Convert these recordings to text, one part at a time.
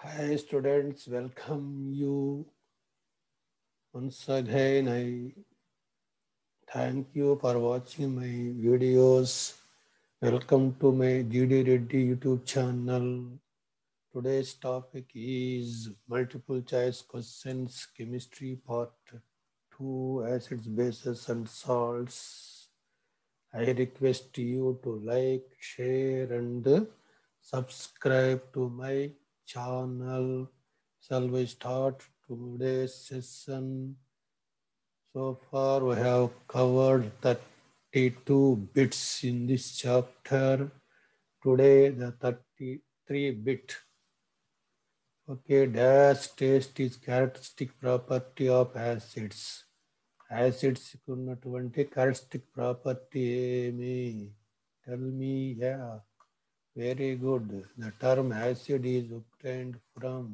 Hi students, welcome you once again. I thank you for watching my videos. Welcome to my GD Reddy YouTube channel. Today's topic is multiple choice questions, chemistry part 2, acids, bases and salts. I request you to like, share and subscribe to my channel. Shall we start today's session? So far we have covered 32 bits in this chapter. Today the 33 bit. Okay, dash taste is characteristic property of acids. Acids ఉన్నటువంటి characteristic property ఏమి? Tell me, yeah. Very good. The term acid is obtained from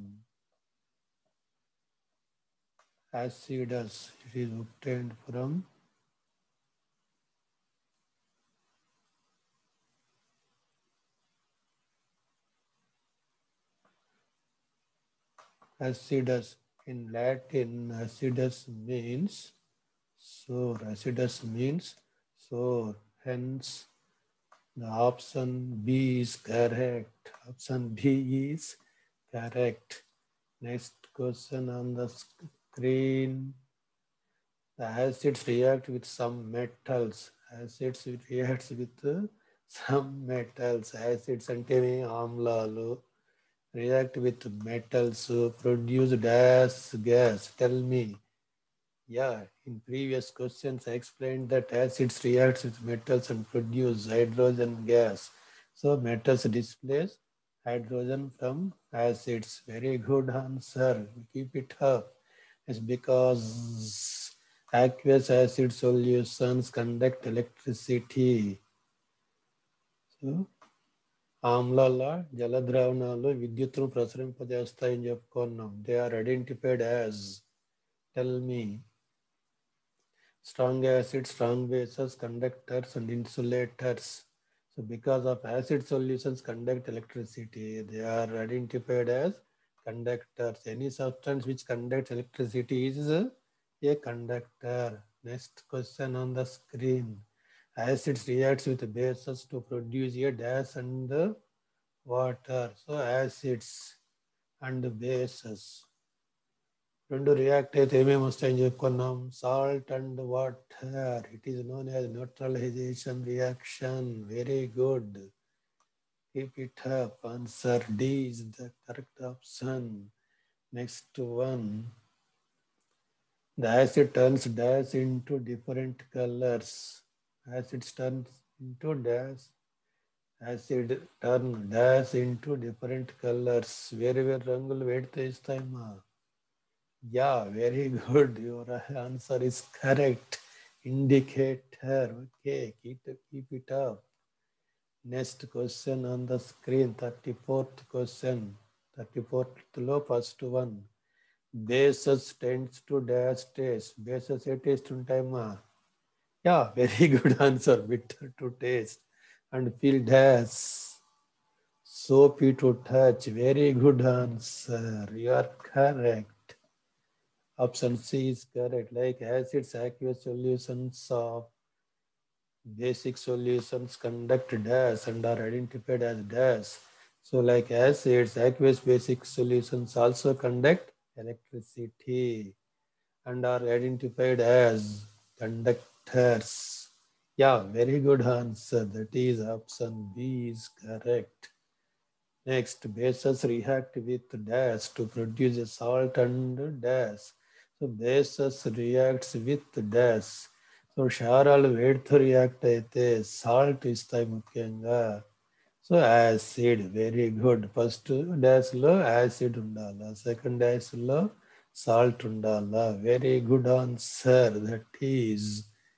acidus. It is obtained from acidus. In Latin, acidus means sour. Acidus means sour. Hence, the option B is correct. Option B is correct. Next question on the screen. The acids react with some metals. Acids reacts with some metals. Acids అంటే ఆమ్లాలు react with metals, produce gas. Tell me. Yeah, in previous questions I explained that acids react with metals and produce hydrogen gas. So metals displace hydrogen from acids. Very good answer. Keep it up. It's because aqueous acid solutions conduct electricity. So ఆమ్లాల జలద్రావణాలు విద్యుత్తును ప్రసరింపజేస్తాయని చెప్పుకున్నాం. They are identified as. Tell me. Strong acids, strong bases, conductors and insulators. So because of acid solutions conduct electricity, they are identified as conductors. Any substance which conducts electricity is a conductor. Next question on the screen. Acids reacts with bases to produce a gas and water. So acids and bases. రెండు react అయితే ఏమేమి వస్తాయని చెప్పుకున్నాం. Salt and water. It is known as neutralisation reaction. Very good. Keep it up. Answer D is the correct option. Next one. The acid turns dash into different colors. Acid turns into dash. Acid turn dash into different colors. వేరే వేరే రంగులు వేడితే ఇస్తాయమ్మా. Yeah, very good. Your answer is correct. Indicator. Okay, keep it up. Next question on the screen, 34th question. 34th lo first one. Bases tends to dash taste. Bases ఏ taste ఉంటాయమ్మా? Yeah, very good answer. Bitter to taste and feel dash. Soapy to touch. Very good answer. You are correct. Option C is correct. Like acids, aqueous solutions of basic solutions conduct dash and are identified as dash. So like acids, aqueous basic solutions also conduct electricity and are identified as conductors. Yeah, very good answer. That is option B is correct. Next, bases react with dash to produce a salt and dash. So bases reacts with dash. So క్షారాలు వేడితో react అయితే salt ఇస్తాయి ముఖ్యంగా. So acid. Very good. First డాష్లో acid ఉండాలా, second డాష్లో salt ఉండాలా. Very good answer. That is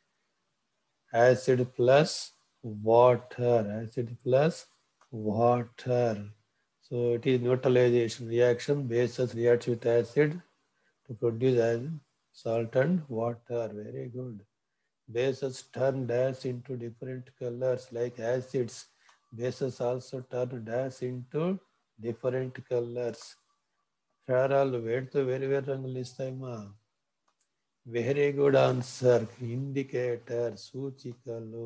acid plus water. Acid plus water. So it is neutralization reaction. Bases reacts with acid to produce as salt and water. Very good. Bases turn dash into different colors like acids. Bases also turn dash into different colors. క్షారాలు వేడితో వేరు వేరు రంగులు ఇస్తాయమ్మా. Very good answer. Indicator, సూచికలు.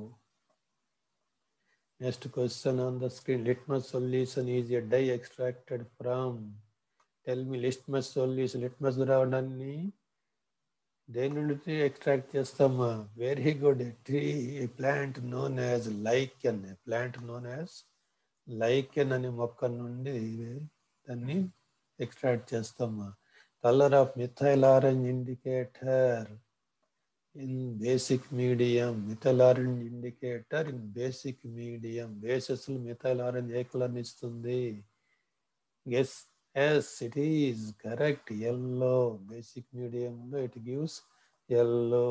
Next question on the screen. Litmus solution is a dye extracted from. Tell me. Litmus solution, litmus ద్రావణాన్ని దేని నుండి ఎక్స్ట్రాక్ట్ చేస్తామా? Very good. Tree, plant known as lichen. Plant known as lichen అనే మొక్క నుండి దాన్ని extract చేస్తామా? Colour of methyl orange indicator in basic medium. Methyl orange indicator in basic medium. Bases methyl orange ఏ కలర్ ఇస్తుంది? Guess. Yes, it is correct. Yellow. Basic మీడియంలో it gives yellow.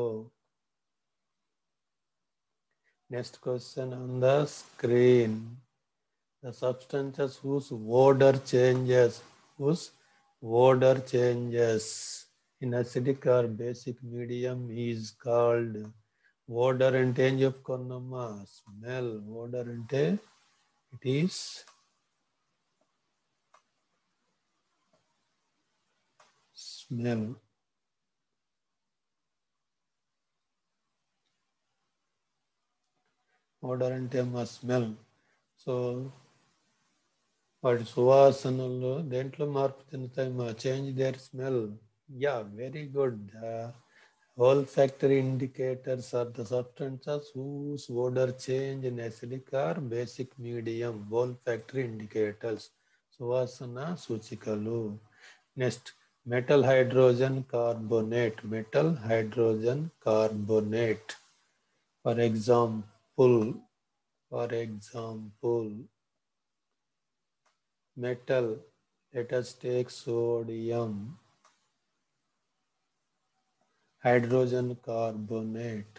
Next question on the screen. The substances whose odor changes in acidic or basic medium is called. Odor ante em cheptukunnamma? Smell. Odor ante it is smell. Odor ante ma smell. So వాటి సువాసనలు దేంట్లో మార్పు చెందుతాయి మా? Change their smell. Yeah, very good. Olfactory indicators are the substances whose odor change in acidic or basic medium. Olfactory indicators. సువాసన సూచికలు. Next, metal hydrogen carbonate. Metal hydrogen carbonate. For example metal. Let us take sodium hydrogen carbonate.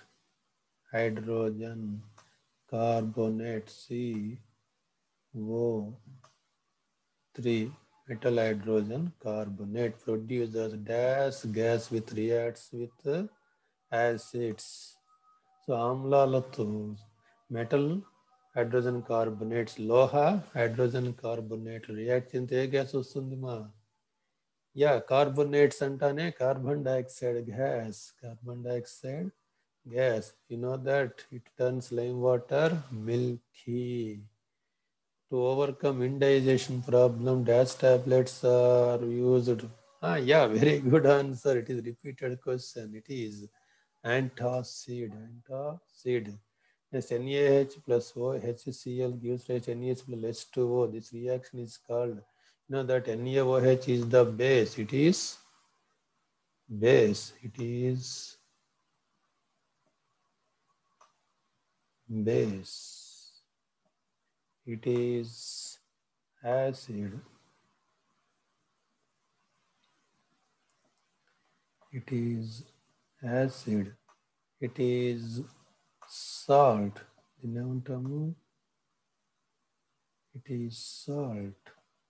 CO3. Metal hydrogen carbonate produces dash gas which reacts with acids. So ఆమ్లాలతో metal hydrogen carbonates, లోహ hydrogen carbonate react చేస్తే ఏ gas వస్తుంది మా? Yeah, carbonates అంటానే carbon dioxide gas. You know that it turns lime water milky. To overcome indigestion problem, dash tablets are used. Yeah, very good answer. It is repeated question. It is antacid. Yes, NaH plus O, HCl gives rise to NaH plus H2O. This reaction is called, you know that NaOH is the base. It is base. It is acid. It is salt. It is salt.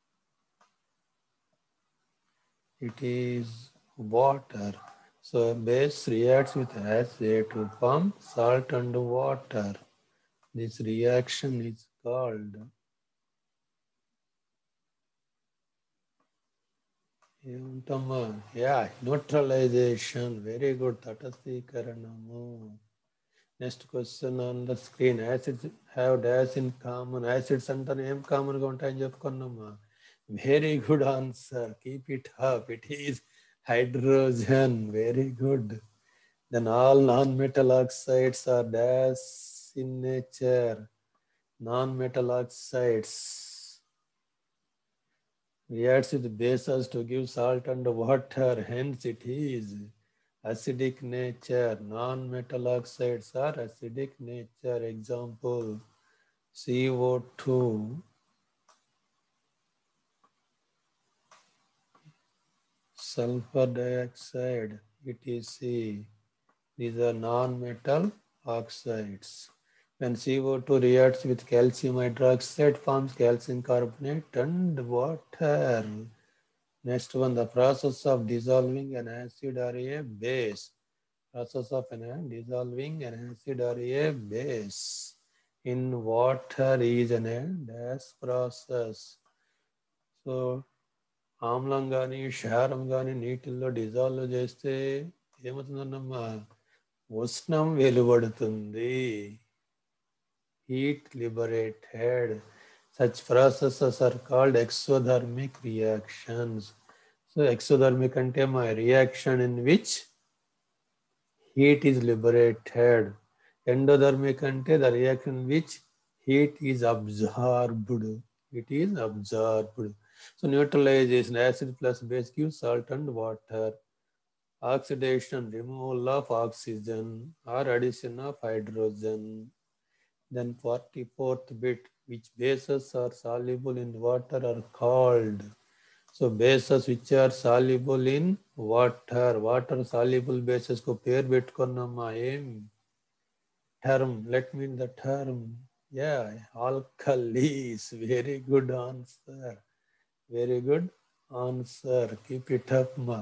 It is water. So a base reacts with acid to form salt and water. This reaction is called neutralization. Very good. Tatasthikaranamu. Next question on the screen. Acids have dash in common. Acids anta em common ga untayani cheptukunnamma. Very good answer. Keep it up. It is hydrogen. Very good. Then all non-metal oxides are dash in nature. Non-metal oxides reacts with bases to give salt and water. Hence it is acidic nature. Non-metal oxides are acidic nature. Example, CO2, sulfur dioxide, etc. These are non-metal oxides. When CO2 reacts with calcium hydroxide, forms calcium carbonate and water. Next one, the process of dissolving an acid or a base. Dissolving an acid or a base in water is an dash process. So ఆమ్లం కానీ క్షారం కానీ నీటిల్లో dissolve చేస్తే ఏమవుతుందన్నమ్మా? ఉష్ణం వెలువడుతుంది. Heat liberated. Such processes are called exothermic reactions. So exothermic ante my reaction in which heat is liberated. Endothermic ante the reaction in which heat is absorbed. It is absorbed. So neutralization, acid plus base gives salt and water. Oxidation, removal of oxygen or addition of hydrogen. Then 44th bit, which bases are soluble in water are called. So bases which are soluble in water, water soluble bases ko pair పెట్టుకున్నామా? ఏం term? Let me in the term. Yeah, alkalis. Very good answer. Very good answer. Keep it up, ma.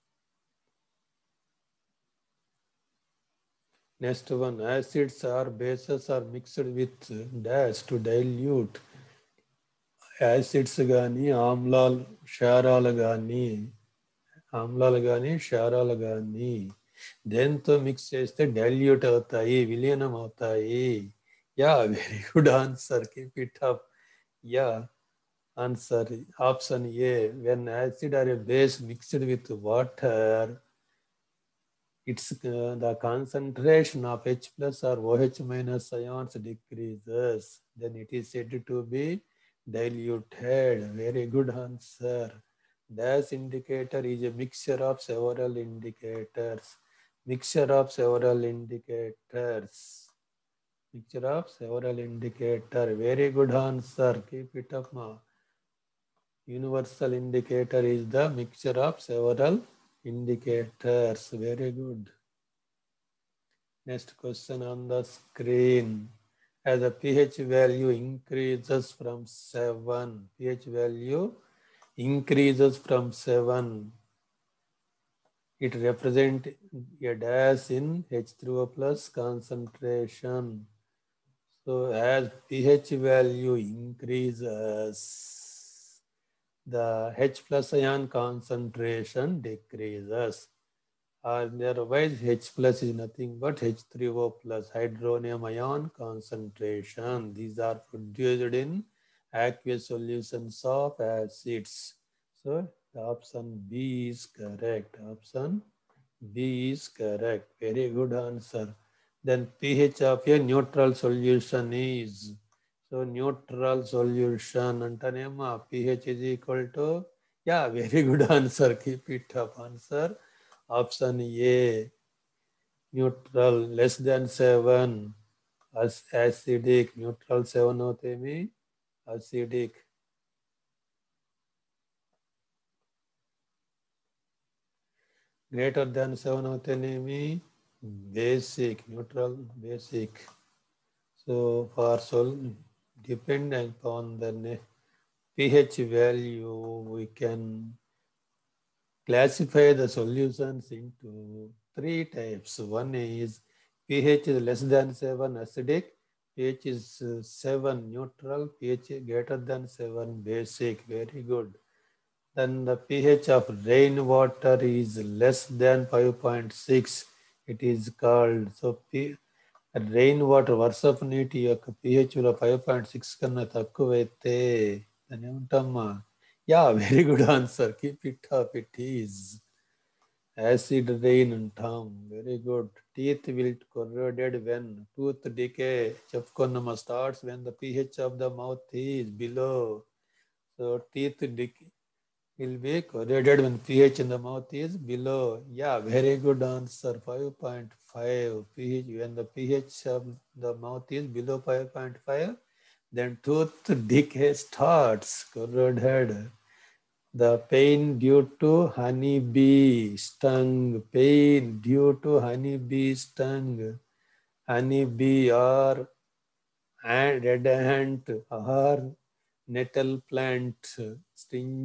Next one, acids or bases are mixed with dash to dilute. Acids కానీ క్షారాలు కానీ దేంతో mix చేస్తే dilute అవుతాయి, విలీనం అవుతాయి. Yeah, very good answer. Keep it up. Yeah, answer option A. When acid or a base mixed with water, it's the concentration of H plus or OH minus ions decreases. Then it is said to be diluted. Very good answer. Dash indicator is a mixture of several indicators. Mixture of several indicators. Mixture of several indicator. Very good answer. Keep it up, ma. Universal indicator is the mixture of several indicators. Very good. Next question on the screen. As the pH value increases from 7, pH value increases from 7, it represents a dash in H3O plus concentration. So as pH value increases, the H plus ion concentration decreases. Otherwise, H plus is nothing but H3O plus, hydronium ion concentration. These are produced in aqueous solutions of acids. So the option B is correct. Option B is correct. Very good answer. Then pH of a neutral solution is, so neutral solution antanema pH is equal to, yeah, very good answer. Keep it up. Answer option A, neutral less than 7, acidic, neutral 7 होते में acidic. Greater than 7 होते में basic, neutral basic. So for depending upon the pH value, we can classify the solutions into 3 types. One is pH is less than 7 acidic, pH is 7 neutral, pH greater than 7 basic. Very good. Then the pH of rainwater is less than 5.6. It is called, so rainwater వర్షపు నీటి యొక్క pH లో 5.6 కన్నా తక్కువైతే దాన్ని ఏమంటామా? Yeah, very good answer. Keep it up. It is acid rain అంటాం. Very good. Teeth will corroded when tooth decay చెప్పుకున్నామా starts when the pH of the mouth is below. So teeth decay will be corroded when pH in the mouth is below. Yeah, very good answer. 5.5 pH. When the pH of the mouth is below 5.5, then tooth decay starts, corroded. The pain due to honeybee stung. Pain due to honeybee stung. Honeybee or red ant or nettle plant sting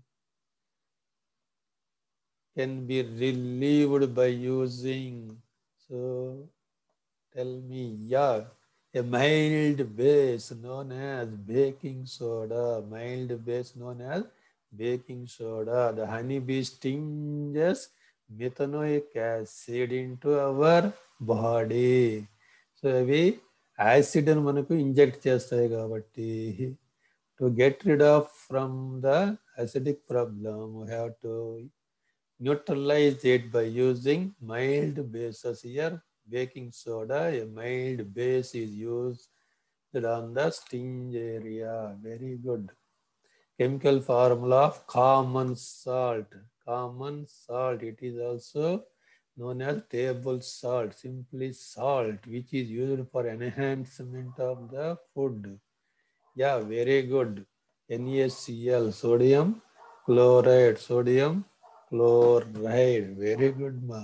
can be relieved by using. So tell me, yeah, a mild base known as baking soda. Mild base known as baking soda. The honeybee stinges methanoic acid into our body. So అవి acid అని మనకు inject చేస్తాయి కాబట్టి to get rid of from the acidic problem, we have to neutralize it by using mild bases. Here, baking soda, a mild base is used on the sting area. Very good. Chemical formula of common salt. Common salt, it is also known as table salt, simply salt, which is used for enhancement of the food. Yeah, very good. NaCl, sodium chloride, sodium chloride. Very good, ma.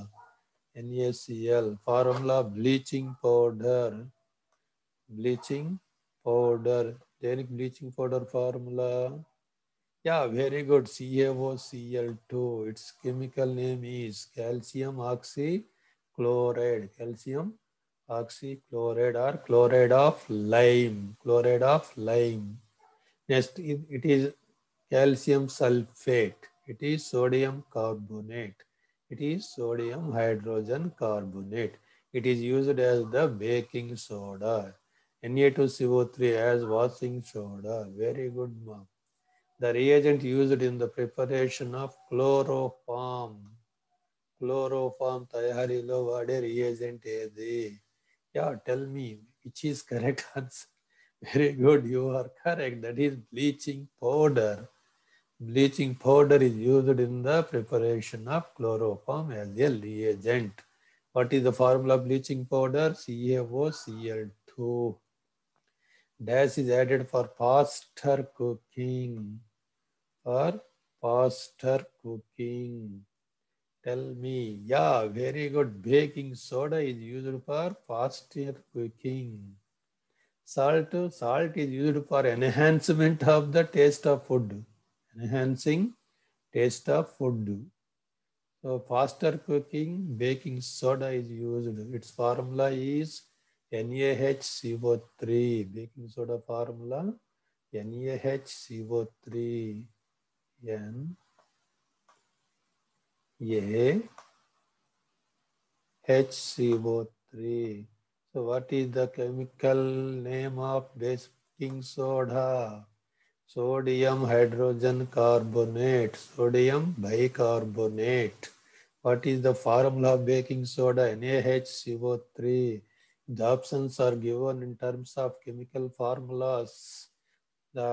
NaCl. Formula bleaching powder. Bleaching powder. Then bleaching powder formula. Yeah, very good. CaOCl2. Its chemical name is calcium oxychloride. Calcium oxychloride or chloride of lime. Chloride of lime. Next, it is calcium sulfate. It is sodium carbonate. It is sodium hydrogen carbonate. It is used as the baking soda. Na2CO3 as washing soda. Very good, ma'am. The reagent used in the preparation of chloroform. Chloroform తయారీలో వాడే reagent ఏది? Yeah, tell me which is correct answer. Very good, you are correct. That is bleaching powder. Bleaching powder is used in the preparation of chloroform as a reagent. What is the formula of bleaching powder? CaOCl2. Dash is added for faster cooking. For faster cooking. Tell me. Yeah, very good. Baking soda is used for faster cooking. Salt is used for enhancement of the taste of food. Enhancing taste of food. So faster cooking, baking soda is used. Its formula is NaHCO3. Baking soda formula NaHCO3. NaHCO3. So what is the chemical name of baking soda? Sodium hydrogen carbonate. Sodium bicarbonate. What is the formula of baking soda? NaHCO3. The options are given in terms of chemical formulas. The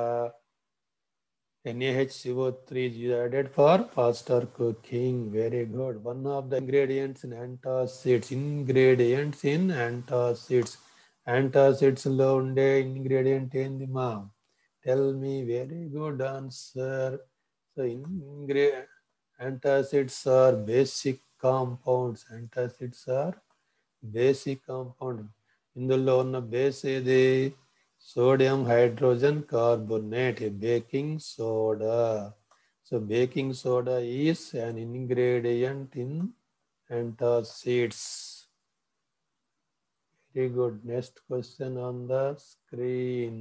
NaHCO3 is added for faster cooking. Very good. One of the ingredients in antacids. Ingredients in antacids. Antacids lo unde ingredient endi ma? Tell me. Very good answer. So antacids are basic compounds. Antacids are basic compound. ఇందులో ఉన్న base ఏది? Sodium hydrogen carbonate, baking soda. So baking soda is an ingredient in antacids. Very good. Next question on the screen.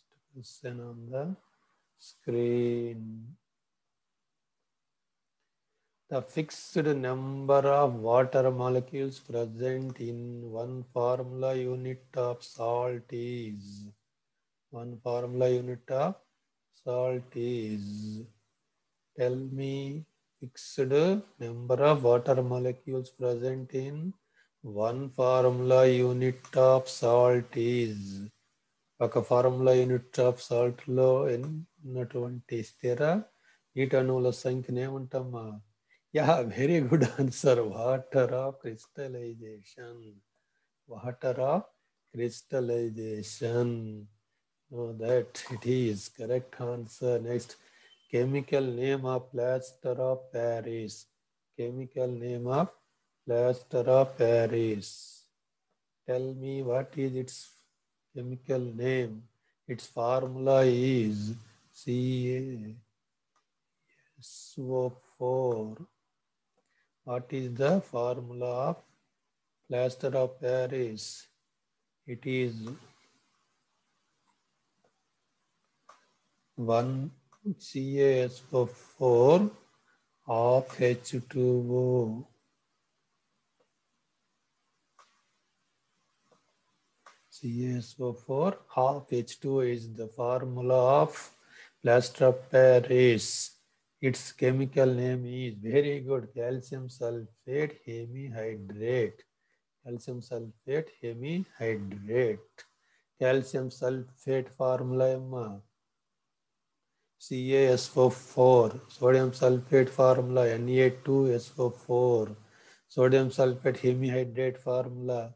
The fixed number of water molecules present in one formula unit of salt is. One formula unit of salt is. Tell me fixed number of water molecules present in one formula unit of salt is. ఒక formula unit of సాల్ట్లో ఉన్నటువంటి స్థిర నీటి అణువుల సంఖ్యను ఏమంటామా? Yeah, very good answer. Water of crystallisation. Water of crystallisation. That it is correct answer. Next, chemical name of plaster of Paris. Chemical name of plaster of Paris. Tell me what is its chemical name. Its formula is CaSO4. What is the formula of plaster of Paris? It is 1 CaSO4 of H2O. CaSO4 half H2O is the formula of plaster of Paris. Its chemical name is very good calcium sulfate hemihydrate. Calcium sulfate hemihydrate. Calcium sulfate formula CaSO4. Sodium sulfate formula Na2SO4. Sodium sulfate hemihydrate formula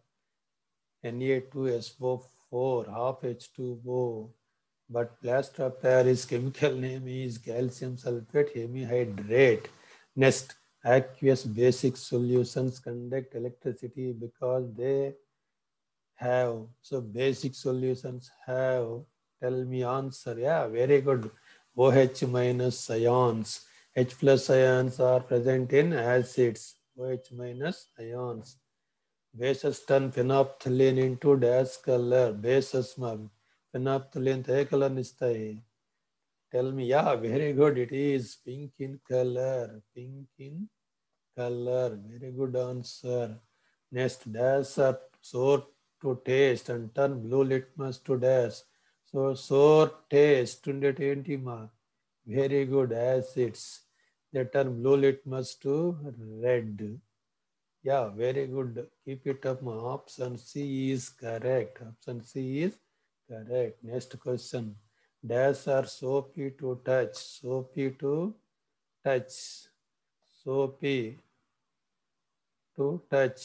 Na2SO4 half H2O. But plaster of Paris chemical name is calcium sulfate hemihydrate. Next, aqueous basic solutions conduct electricity because they have. So basic solutions have. Tell me answer. Yeah, very good. OH minus ions. H plus ions are present in acids. OH minus ions. Bases turn phenolphthalein into dash color. Bases phenolphthalein ఏ colour ఇస్తాయి? Tell me. Yeah, very good. It is pink in color. Pink in color. Very good answer. Next, dash are sour to taste and turn blue litmus to dash. So sour taste ఉండేటి ఏంటి మా? Very good. Acids. They turn blue litmus to red. Yeah, very good. Keep it up. Option C is correct. Option C is correct. Next question. Dash are soapy to touch. Soapy to touch. Soapy to touch.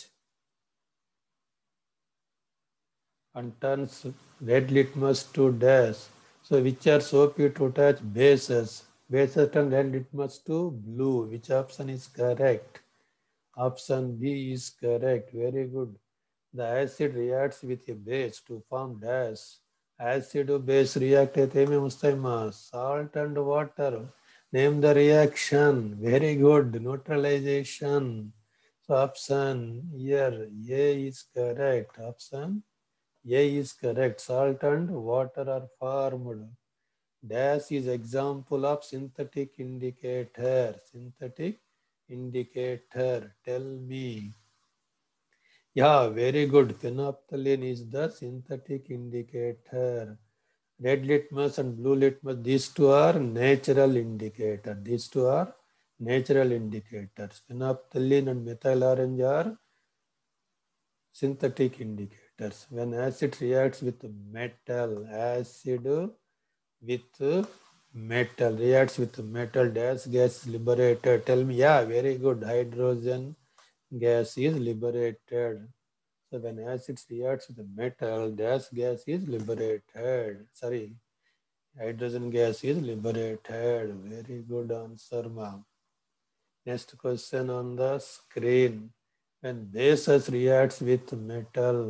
And turns red litmus to dash. So which are soapy to touch? Bases. Bases turn red litmus to blue. Which option is correct? Option B is correct. Very good. The acid reacts with a base to form dash. Acid base react అయితే ఏమేమి వస్తాయి మా? Salt and water. Name the reaction. Very good. Neutralization. So option here A is correct. Option A is correct. Salt and water are formed. Dash is example of synthetic indicator. Synthetic indicator. Tell me. Yeah, very good. Phenolphthalein is the synthetic indicator. Red litmus and blue litmus, these two are natural indicators. These two are natural indicators. Phenolphthalein and methyl orange are synthetic indicators. When acid reacts with metal, acid with metal, reacts with metal, dash gas is liberated. Tell me, yeah, very good. Hydrogen gas is liberated. So when acids reacts with the metal, dash gas is liberated. Sorry, hydrogen gas is liberated. Very good answer, ma'am. Next question on the screen. When bases reacts with metal,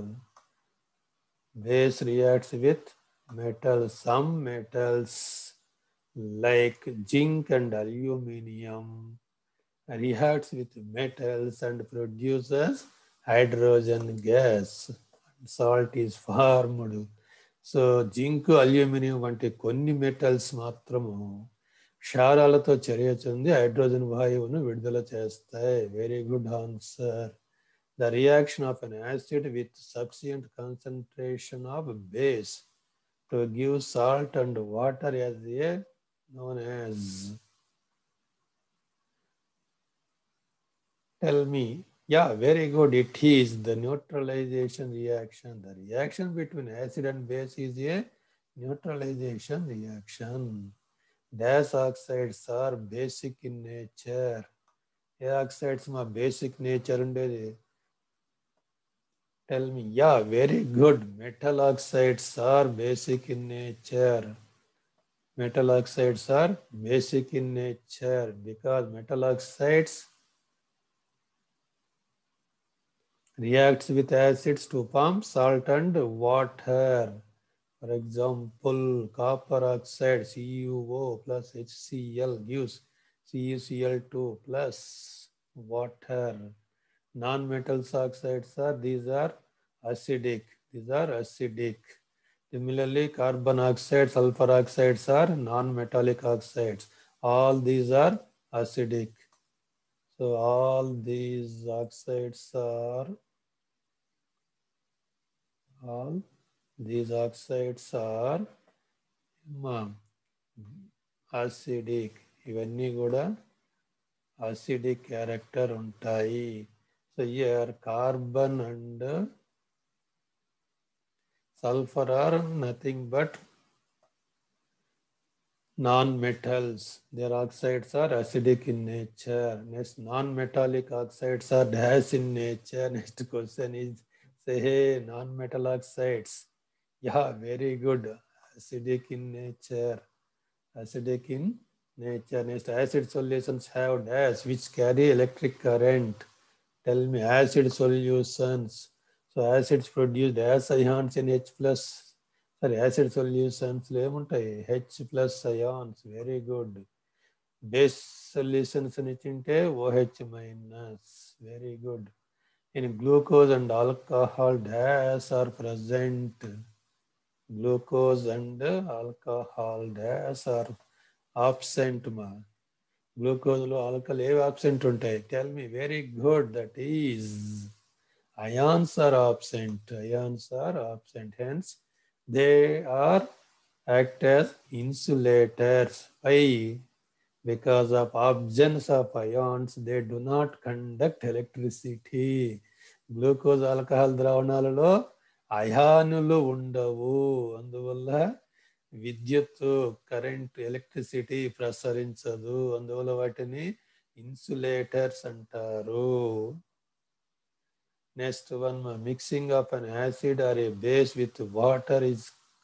base reacts with metal. Some metals like zinc and aluminum reacts with metals and produces hydrogen gas. Salt is formed. So zinc aluminium వంటి కొన్ని metals మాత్రము క్షారాలతో చర్య చెంది hydrogen వాయువును విడుదల చేస్తాయి. Very good answer. The reaction of an acid with sufficient concentration of base to give salt and water as a known as. Tell me. Yeah, very good. It is the neutralization reaction. The reaction between acid and base is a neutralization reaction. Dash oxides are basic in nature. ఏ oxides మా basic nature ఉండేది? Tell me. Yeah, very good. Metal oxides are basic in nature. Metal oxides are basic in nature because metal oxides reacts with acids to form salt and water. For example, copper oxide CuO plus HCl gives CuCl2 plus water. Non-metals oxides are, these are acidic. These are acidic. Similarly, carbon oxide, sulfur oxides are non-metallic oxides. All these are acidic. So all these oxides are acidic. ఇవన్నీ కూడా acidic character ఉంటాయి. So here carbon and sulfur are nothing but non-metals. Their oxides are acidic in nature. Next, non-metallic oxides are dash in nature. Next question is, say, hey, non-metal oxides. Yeah, very good. Acidic in nature. Acidic in nature. Next, acid solutions have dash which carry electric current. Tell me, acid solutions. So acids produce dash ions in H plus. Sorry, acid solutions లో ఏముంటాయి H plus ions. Very good. Base solutions ఇచ్చింటే OH minus. Very good. In glucose and alcohol dash are present. Glucose and alcohol dash are absent. Glucose లో alcohol ఏవి absent ఉంటాయి? Tell me. Very good. That is ions are absent. Ions are absent. Hence, they are act as insulators. Why? Because of absence of ions, they do not conduct electricity. Glucose alcohol ద్రావణాలలో అయానులు ఉండవు, అందువల్ల విద్యుత్తు current electricity ప్రసరించదు, అందువల్ల వాటిని insulators అంటారు. Next one, mixing of an acid or a base with water is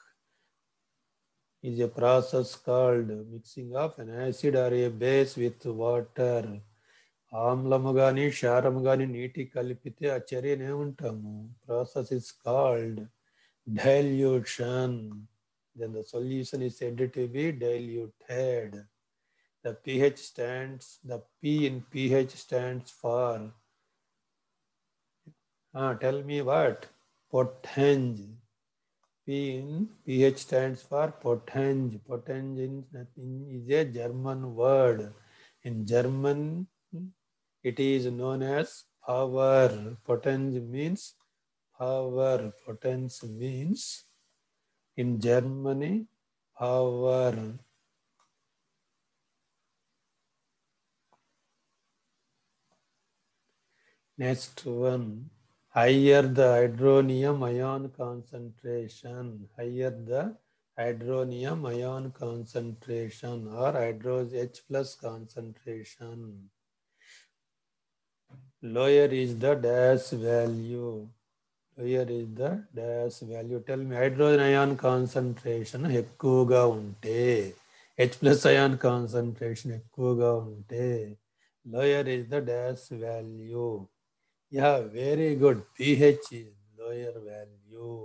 a process called mixing of an acid or a base with water. ఆమ్లము కానీ క్షారము కానీ నీటి కలిపితే ఆ చర్యను ఏమంటాము? Process is called dilution. Then the solution is said to be diluted. The P in pH stands for, tell me what? Potenge. P in pH stands for potenge. Potenge is a German word. In German, it is known as power. Potenge means power. Potence means in Germany power. Next one, higher the hydronium ion concentration. Higher the hydronium ion concentration or H plus concentration, lower is the dash value. Lower is the dash value. Tell me, hydrogen ion concentration ఎక్కువగా ఉంటే, H plus ion concentration ఎక్కువగా ఉంటే, lower is the dash value. Yeah, very good. pH is lower value.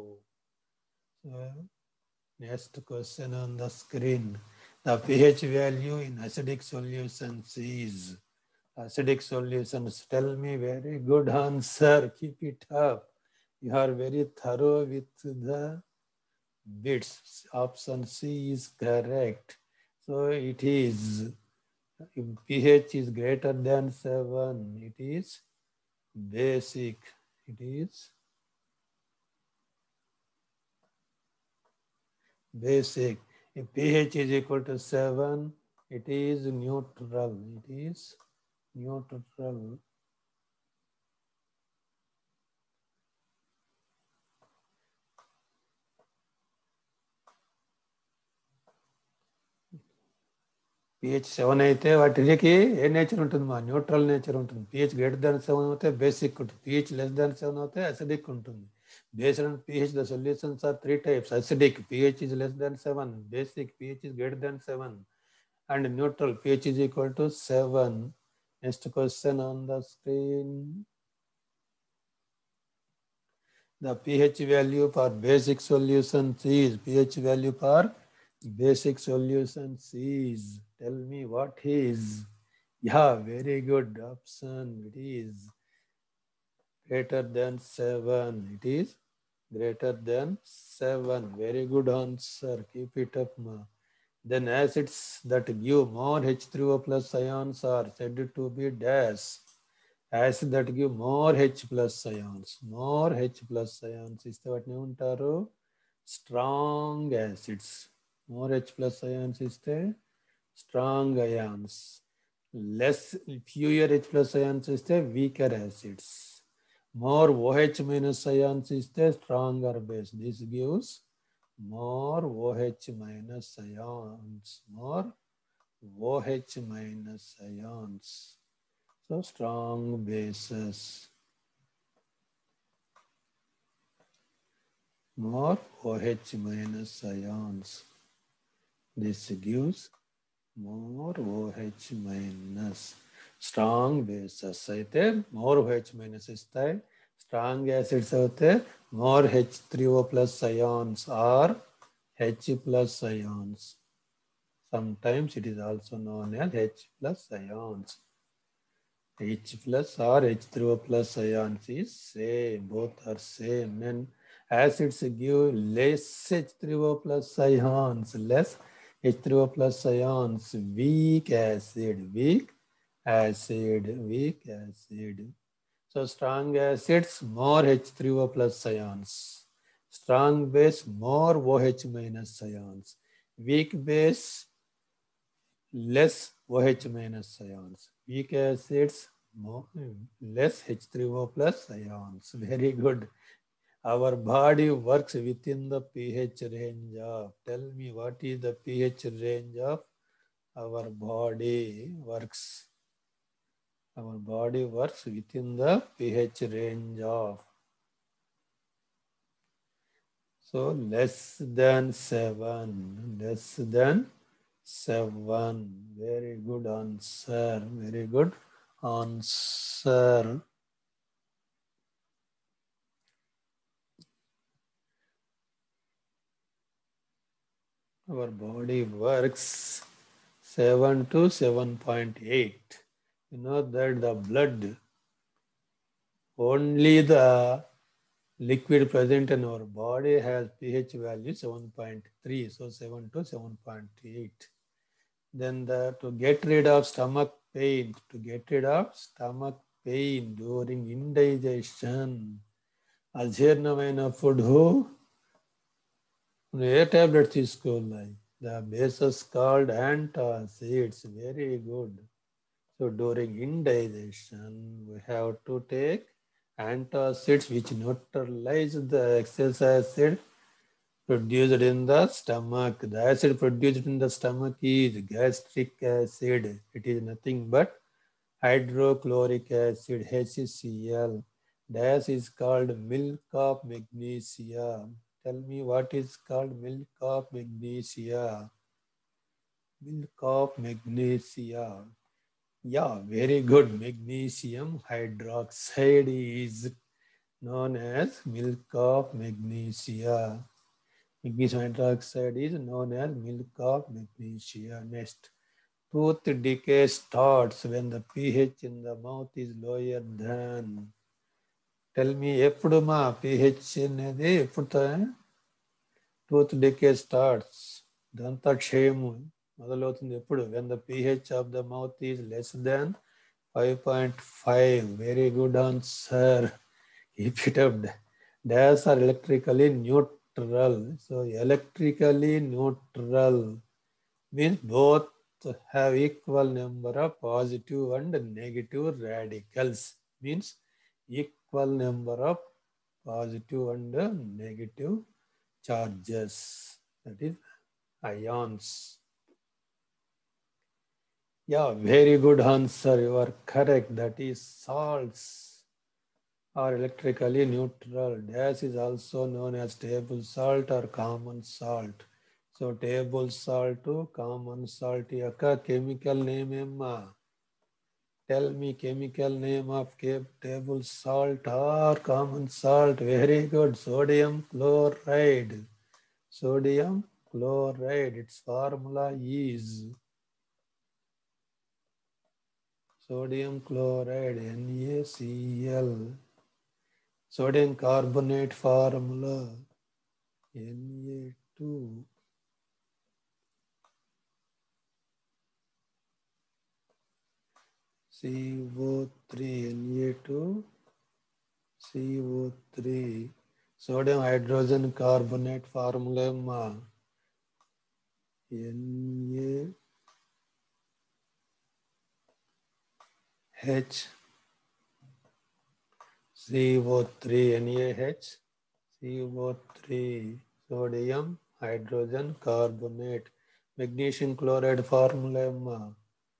Next question on the screen. The pH value in acidic solutions is, acidic solutions. Tell me, very good answer. Keep it up. You are very thorough with the bits. Option C is correct. So it is, if pH is greater than 7, it is basic. It is basic. If pH is equal to 7, it is neutral. It is neutral. pH 7 అయితే వాటికి ఏ nature ఉంటుంది? Neutral nature ఉంటుంది. pH greater than 7 అయితే basic ఉంటుంది. pH less than 7 అయితే acidic ఉంటుంది. Based on pH, the solutions are 3 types. Acidic, pH is less than 7. Basic, pH is greater than 7. And neutral, pH is equal to 7. Next question on the screen. The pH value for basic solutions is, pH value for basic solutions is, tell me what is? Yeah, very good option. It is greater than 7. It is greater than 7. Very good answer. Keep it up, ma. Then acids that give more H3O plus ions are said to be dash. Acids that give more H plus ions. More H plus ions ఇస్తే వాటిని ఏమంటారు? Strong acids. More H plus ions ఇస్తే strong ions. Less, fewer H plus ions ఇస్తే weaker acids. More OH minus ions ఇస్తే stronger base. This gives more OH minus ions. More OH minus ions. So strong bases. More OH minus ions. This gives more OH minus. Strong bases అయితే more OH minus ఇస్తాయి. Strong acids అయితే more H3O plus ions or H plus ions. Sometimes it is also known as H plus ions. H plus or H3O plus ions is same. Both are same. And acids give less H3O plus ions. Less H3O plus ions. Weak acid. Weak acid. Weak acid. So strong acids, more H3O plus ions. Strong base, more OH minus ions. Weak base, less OH minus ions. Weak acids, more, less H3O plus ions. Very good. Our body works within the pH range of. Tell me what is the pH range of our body works. Our body works within the pH range of. So less than 7. Less than 7. Very good answer. Very good answer. Our body works 7 to 7.8. You know that the blood, only the liquid present in our body has pH value 7.3. So 7 to 7.8. Then to get rid of stomach pain, during indigestion, అజీర్ణమైనప్పుడు ఏ tablet తీసుకోవాలి? The bases called antacids. Very good. So during indigestion, we have to take antacids which neutralize the excess acid produced in the stomach. The acid produced in the stomach is gastric acid. It is nothing but hydrochloric acid, HCl. That is called milk of magnesia. Tell me what is called milk of magnesia? Milk of magnesia. Yeah, very good. Magnesium hydroxide is known as milk of magnesia. Magnesium hydroxide is known as milk of magnesia. Next, tooth decay starts when the pH in the mouth is lower than. Tell me, ఎప్పుడు మా pH అనేది ఎప్పుడు tooth decay starts? దంతక్షయము మొదలవుతుంది ఎప్పుడు? When the pH of the mouth is less than 5.5. Very good answer. Keep it up. Dash are electrically neutral. So electrically neutral means both have equal number of positive and negative radicals. Means equal number of positive and negative charges. That is ions. Yeah, very good answer. You are correct. That is salts are electrically neutral. Dash is also known as table salt or common salt. So table salt to common salt యొక్క chemical name ఏమ్మా? Tell me chemical name of table salt or common salt. Very good. Sodium chloride. Sodium chloride. Its formula is sodium chloride, NaCl. Sodium carbonate formula Na2 CO3 Na2 CO3 sodium hydrogen carbonate formula NaH CO3 NaH CO3 sodium hydrogen carbonate magnesium chloride formula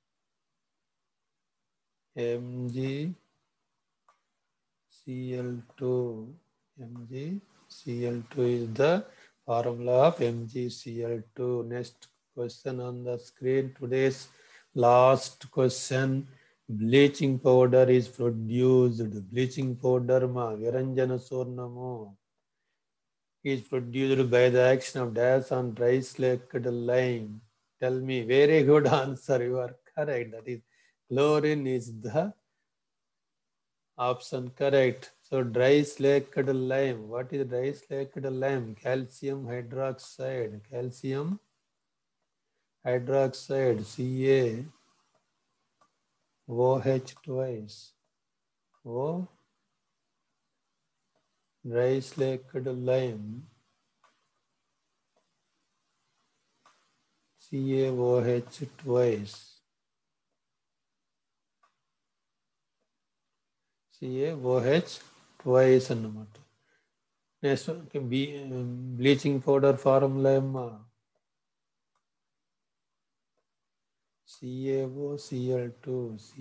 MgCl2 MgCl2 is the formula of MgCl2. Next question on the screen. Today's last question. Bleaching powder is produced. Bleaching powder Viranjana Sornamo is produced by the action of dash on dry slaked lime. Tell me, very good answer. You are correct. That is chlorine is the option correct. So dry slaked lime. What is dry slaked lime? Calcium hydroxide. Calcium hydroxide. CaOH twice. O dry slaked lime. CaOH twice. CaOH twice అన్నమాట. Next bleaching powder formula ఏమా CaOCl2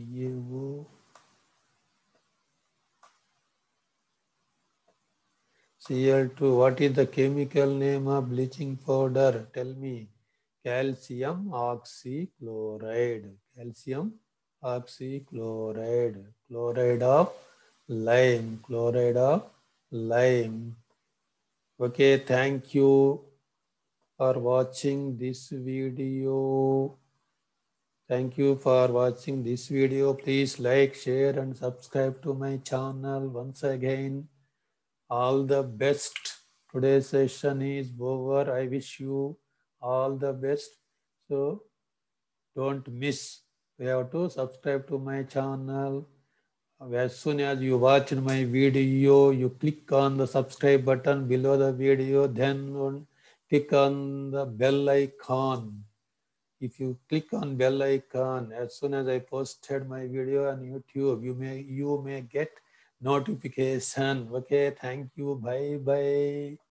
CaCl2. What is the chemical name of bleaching powder? Tell me. Calcium oxychloride. Calcium oxychloride. Chloride of lime. Chloride of lime. Okay, thank you for watching this video. Thank you for watching this video. Please like, share and subscribe to my channel. Once again, all the best. Today's session is over. I wish you all the best. So don't miss. You have to subscribe to my channel. As soon as you watch my video, you click on the subscribe button below the video, then click on the bell icon. If you click on bell icon, as soon as I posted my video on YouTube, you may get notification. Okay, thank you. Bye bye.